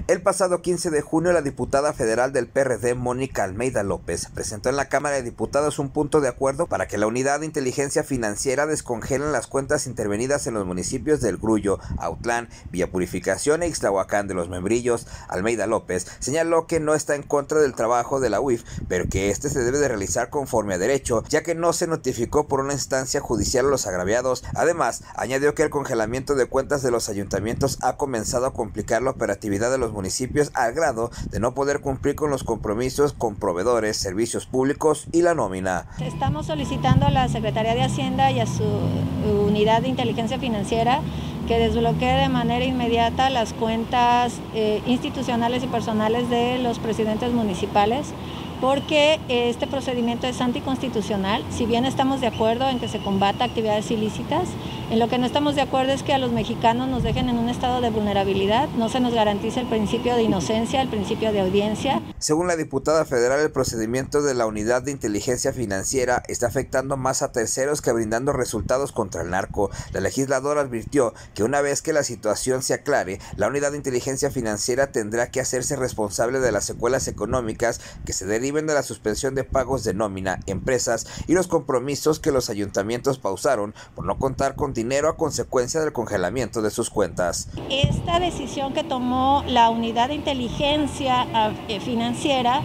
El pasado 15 de junio, la diputada federal del PRD, Mónica Almeida López, presentó en la Cámara de Diputados un punto de acuerdo para que la Unidad de Inteligencia Financiera descongele las cuentas intervenidas en los municipios del Grullo, Autlán, Villa Purificación e Ixtlahuacán de los Membrillos. Almeida López señaló que no está en contra del trabajo de la UIF, pero que este se debe de realizar conforme a derecho, ya que no se notificó por una instancia judicial a los agraviados. Además, añadió que el congelamiento de cuentas de los ayuntamientos ha comenzado a complicar la operatividad de los municipios al grado de no poder cumplir con los compromisos con proveedores, servicios públicos y la nómina. Estamos solicitando a la Secretaría de Hacienda y a su unidad de inteligencia financiera que desbloquee de manera inmediata las cuentas institucionales y personales de los presidentes municipales, porque este procedimiento es anticonstitucional. Si bien estamos de acuerdo en que se combata actividades ilícitas, en lo que no estamos de acuerdo es que a los mexicanos nos dejen en un estado de vulnerabilidad, no se nos garantiza el principio de inocencia, el principio de audiencia. Según la diputada federal, el procedimiento de la Unidad de Inteligencia Financiera está afectando más a terceros que brindando resultados contra el narco. La legisladora advirtió que una vez que la situación se aclare, la Unidad de Inteligencia Financiera tendrá que hacerse responsable de las secuelas económicas que se deriven de la suspensión de pagos de nómina, empresas y los compromisos que los ayuntamientos pausaron por no contar con dinero a consecuencia del congelamiento de sus cuentas. Esta decisión que tomó la Unidad de Inteligencia Financiera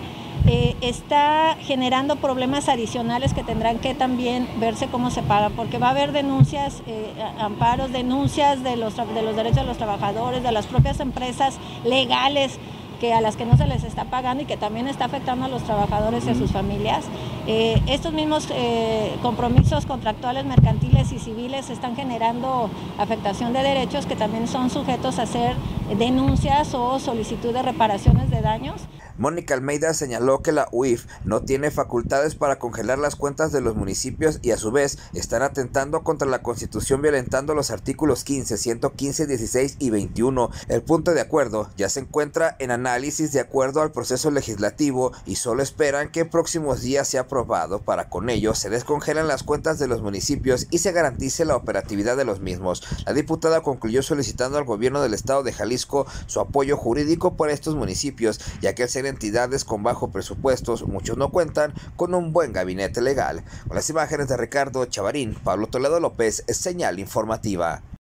está generando problemas adicionales que tendrán que también verse cómo se pagan, porque va a haber denuncias, amparos, denuncias de los derechos de los trabajadores, de las propias empresas legales a las que no se les está pagando y que también está afectando a los trabajadores y a sus familias. Estos mismos compromisos contractuales, mercantiles y civiles están generando afectación de derechos que también son sujetos a hacer denuncias o solicitud de reparaciones de daños. Mónica Almeida señaló que la UIF no tiene facultades para congelar las cuentas de los municipios y a su vez están atentando contra la Constitución, violentando los artículos 15, 115, 16 y 21. El punto de acuerdo ya se encuentra en análisis de acuerdo al proceso legislativo y solo esperan que en próximos días sea aprobado para con ello se descongelen las cuentas de los municipios y se garantice la operatividad de los mismos. La diputada concluyó solicitando al gobierno del estado de Jalisco su apoyo jurídico para estos municipios, ya que al ser entidades con bajo presupuestos, muchos no cuentan con un buen gabinete legal. Con las imágenes de Ricardo Chavarín, Pablo Toledo López, Señal Informativa.